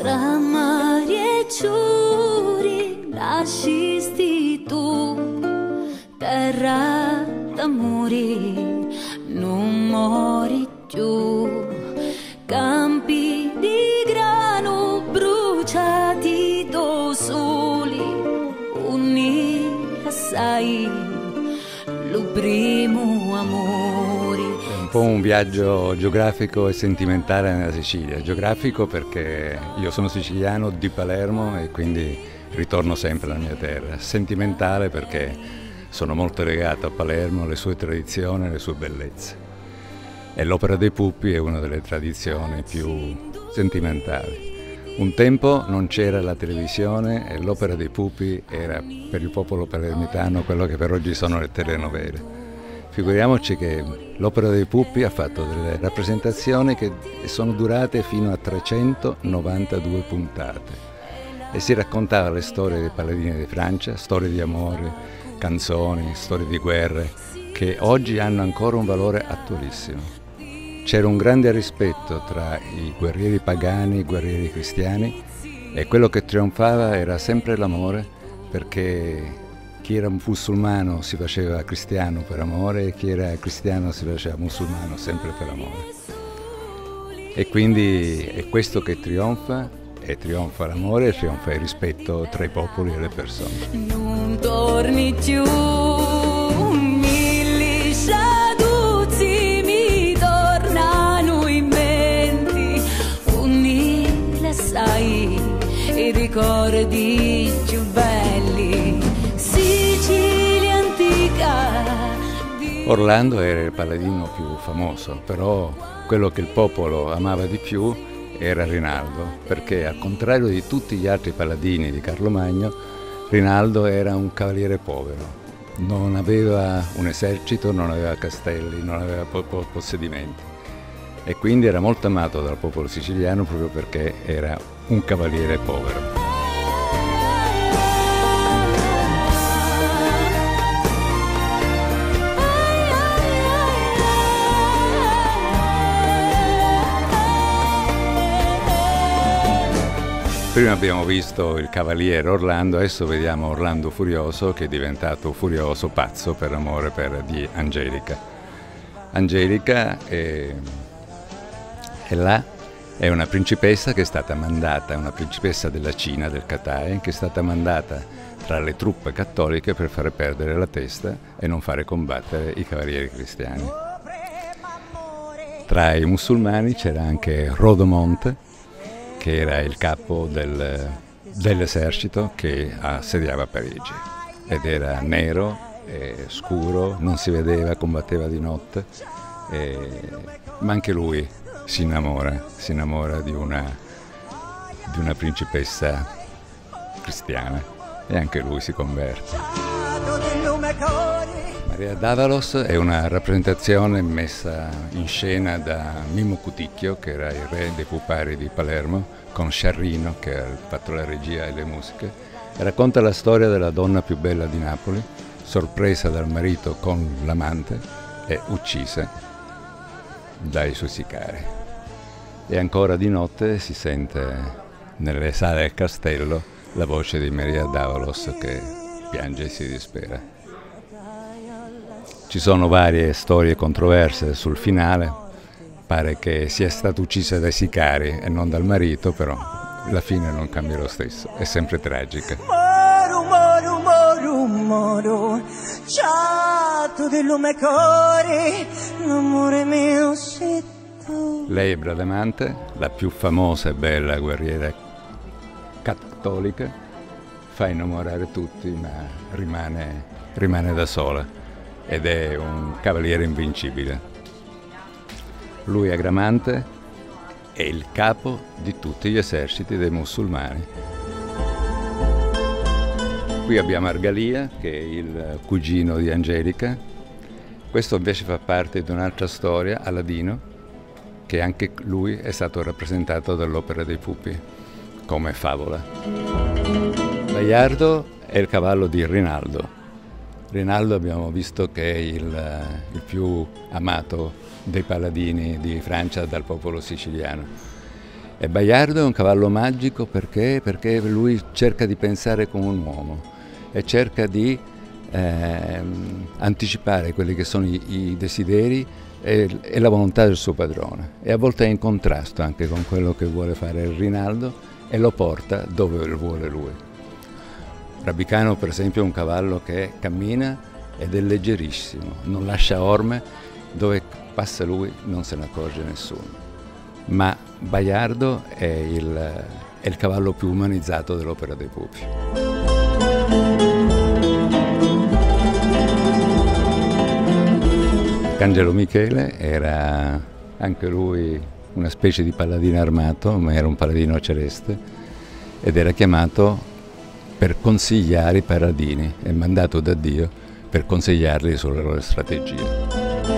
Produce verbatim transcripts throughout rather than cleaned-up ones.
Tra mari e giuri nascisti tu, terra d'amori, non mori più. Campi di grano bruciati do soli, unì assai lo primo amore. È un po' un viaggio geografico e sentimentale nella Sicilia. Geografico perché io sono siciliano di Palermo e quindi ritorno sempre alla mia terra. Sentimentale perché sono molto legato a Palermo, alle sue tradizioni, alle sue bellezze. E l'Opera dei Pupi è una delle tradizioni più sentimentali. Un tempo non c'era la televisione e l'Opera dei Pupi era per il popolo palermitano quello che per oggi sono le telenovele. Figuriamoci che l'Opera dei Pupi ha fatto delle rappresentazioni che sono durate fino a trecentonovantadue puntate e si raccontava le storie dei paladini di Francia, storie di amore, canzoni, storie di guerre che oggi hanno ancora un valore attualissimo. C'era un grande rispetto tra i guerrieri pagani e i guerrieri cristiani e quello che trionfava era sempre l'amore, perché chi era musulmano si faceva cristiano per amore e chi era cristiano si faceva musulmano sempre per amore. E quindi è questo che trionfa, e trionfa l'amore e trionfa il rispetto tra i popoli e le persone. Non torni più. I ricordi più belli, Sicilia antica. Orlando era il paladino più famoso, però quello che il popolo amava di più era Rinaldo, perché al contrario di tutti gli altri paladini di Carlo Magno, Rinaldo era un cavaliere povero. Non aveva un esercito, non aveva castelli, non aveva possedimenti. E quindi era molto amato dal popolo siciliano proprio perché era un cavaliere povero. Prima abbiamo visto il cavaliere Orlando, adesso vediamo Orlando Furioso che è diventato furioso, pazzo per amore per di Angelica. Angelica è... E là è una principessa che è stata mandata, una principessa della Cina, del Catay, che è stata mandata tra le truppe cattoliche per fare perdere la testa e non fare combattere i cavalieri cristiani. Tra i musulmani c'era anche Rodomonte, che era il capo del, dell'esercito che assediava Parigi. Ed era nero, e scuro, non si vedeva, combatteva di notte, e... ma anche lui si innamora, si innamora di una, di una principessa cristiana e anche lui si converte. Maria d'Avalos è una rappresentazione messa in scena da Mimmo Cuticchio, che era il re dei pupari di Palermo, con Sciarrino, che ha fatto la regia e le musiche. E racconta la storia della donna più bella di Napoli, sorpresa dal marito con l'amante e uccisa dai suoi sicari. E ancora di notte si sente nelle sale del castello la voce di Maria d'Avalos che piange e si dispera. Ci sono varie storie controverse sul finale, pare che sia stata uccisa dai sicari e non dal marito, però la fine non cambia lo stesso, è sempre tragica. Moro, moro, moro, moro, ciato del lume core, l'amore mio sei tu. Lei è Bradamante, la più famosa e bella guerriera cattolica, fa innamorare tutti ma rimane, rimane da sola ed è un cavaliere invincibile. Lui è Agramante, è il capo di tutti gli eserciti dei musulmani. Qui abbiamo Argalia, che è il cugino di Angelica. Questo invece fa parte di un'altra storia, Aladino, che anche lui è stato rappresentato dall'Opera dei Pupi come favola. Baiardo è il cavallo di Rinaldo. Rinaldo abbiamo visto che è il, il più amato dei paladini di Francia dal popolo siciliano. E Baiardo è un cavallo magico perché? Perché lui cerca di pensare come un uomo e cerca di eh, anticipare quelli che sono i, i desideri e, e la volontà del suo padrone. E a volte è in contrasto anche con quello che vuole fare il Rinaldo e lo porta dove lo vuole lui. Rabbicano per esempio è un cavallo che cammina ed è leggerissimo, non lascia orme, dove passa lui non se ne accorge nessuno. Ma Baiardo è il, è il cavallo più umanizzato dell'Opera dei Pupi. Arcangelo Michele era anche lui una specie di paladino armato, ma era un paladino celeste ed era chiamato per consigliare i paladini, è mandato da Dio per consigliarli sulle loro strategie.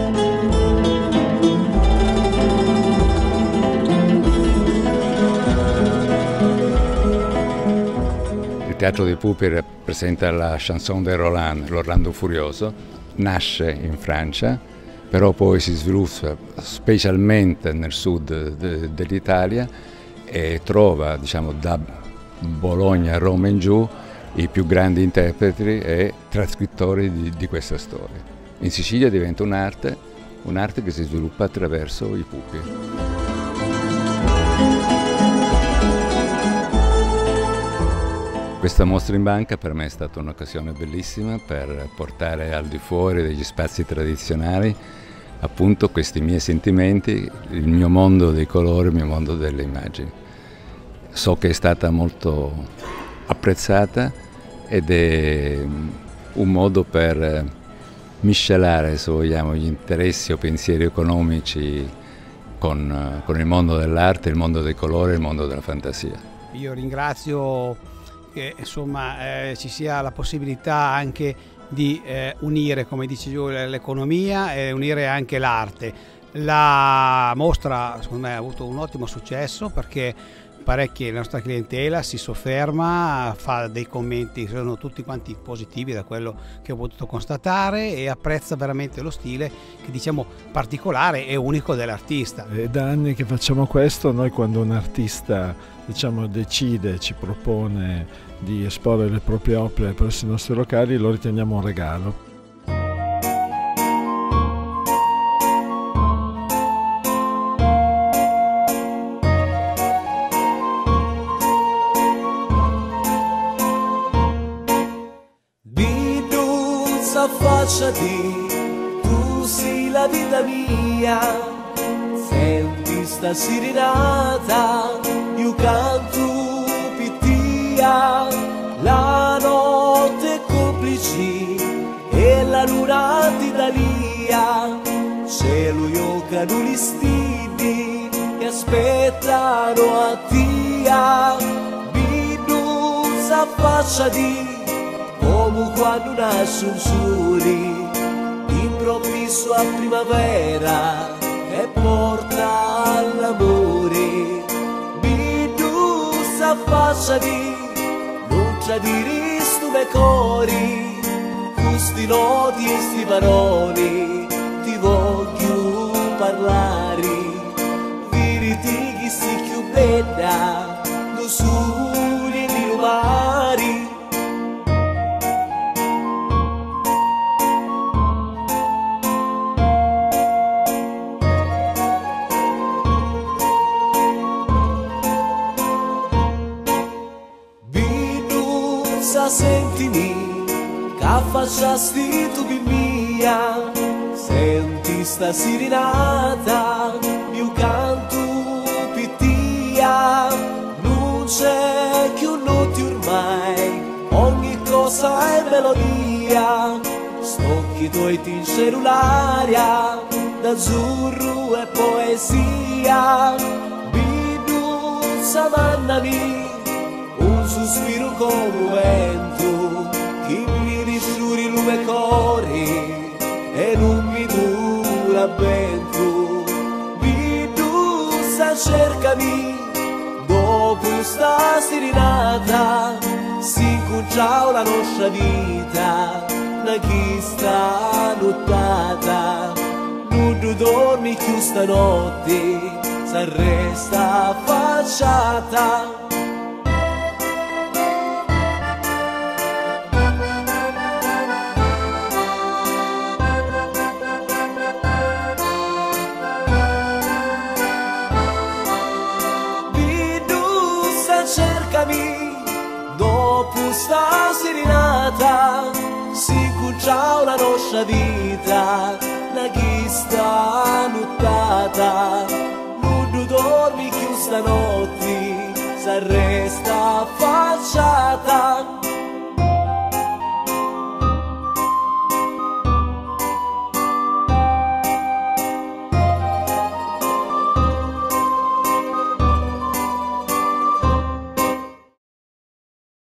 Il Teatro dei Pupi rappresenta la chanson de Roland, l'Orlando Furioso, nasce in Francia, però poi si sviluppa specialmente nel sud de, dell'Italia e trova, diciamo, da Bologna a Roma in giù i più grandi interpreti e trascrittori di, di questa storia. In Sicilia diventa un'arte, un'arte che si sviluppa attraverso i pupi. Questa mostra in banca per me è stata un'occasione bellissima per portare al di fuori degli spazi tradizionali appunto questi miei sentimenti, il mio mondo dei colori, il mio mondo delle immagini. So che è stata molto apprezzata ed è un modo per miscelare, se vogliamo, gli interessi o pensieri economici con, con il mondo dell'arte, il mondo dei colori, il mondo della fantasia. Io ringrazio che insomma eh, ci sia la possibilità anche di eh, unire, come dice giù, l'economia e unire anche l'arte. La mostra secondo me ha avuto un ottimo successo perché parecchia la nostra clientela si sofferma, fa dei commenti, sono tutti quanti positivi da quello che ho potuto constatare e apprezza veramente lo stile che diciamo particolare e unico dell'artista. È da anni che facciamo questo, noi quando un artista diciamo decide, ci propone di esporre le proprie opere presso i nostri locali, lo riteniamo un regalo. Affacciati, tu sei la vita mia, senti sta serenata, io canto per te, la notte è complice e la luna ti dà via, cielo io cado gli stili che aspettano a te, bidu s'affacciati come quando nasce un sole, improvviso a primavera e porta all'amore. Bidu s'affacciati, non tradire stu me cori, questi noti e sti parole, ti voglio parlare, viriti che si più bella, lo sole di lumari. Sentimi, che affacciasti tu mia, senti sta serenata, io canto per te, non c'è più notte ormai, ogni cosa è melodia, stocchi tuoi in cellulare, d'azzurro e poesia, bidu s'amannami, un sospiro come vento che mi risciuri lume cori e non mi dura vento. Bidu sa cercami dopo sta serenata, si inconciò la nostra vita da chi sta nottata, non tu dormi più stanotte, s'arresta a fare affacciata. Cercami dopo sta serenata, si cuccia una nostra vita, una chista nuttata, non dormi più stanotte, s'arresta affacciata.